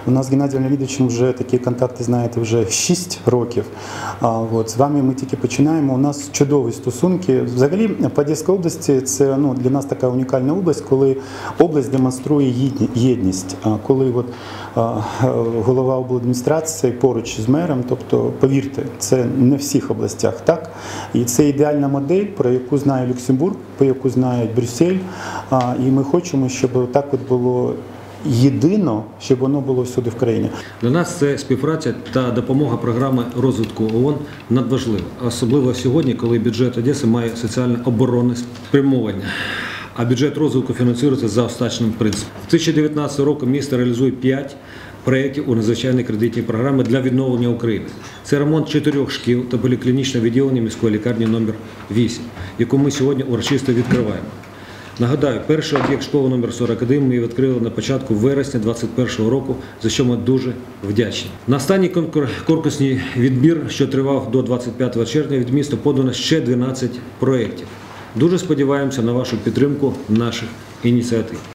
У нас з Геннадієм Леонідовичем вже такі контакти, знаєте, вже 6 років. З вами ми тільки починаємо. У нас чудові стосунки. Взагалі, по Одеській області це для нас така унікальна область, коли область демонструє єдність. Коли голова обладміністрації поруч з мером, тобто, повірте, це не в всіх областях так. І це ідеальна модель, про яку знає Люксембург, про яку знає Брюссель. І ми хочемо, щоб так було єдино, щоб воно було всюди в країні. Для нас це співпраця та допомога програми розвитку ООН надважлива. Особливо сьогодні, коли бюджет Одеси має соціально-оборонне спрямування, а бюджет розвитку фінансується за остаточним принципом. В 2019 році місто реалізує 5 проєктів у надзвичайній кредитній програмі для відновлення України. Це ремонт 4 шкіл та поліклінічне відділення міської лікарні номер 8, яку ми сьогодні урочисто відкриваємо. Нагадаю, перший об'єкт школи номер 41 ми відкрили на початку вересня 2021 року, за що ми дуже вдячні. На останній конкурсний відбір, що тривав до 25 червня, від міста подано ще 12 проєктів. Дуже сподіваємося на вашу підтримку наших ініціатив.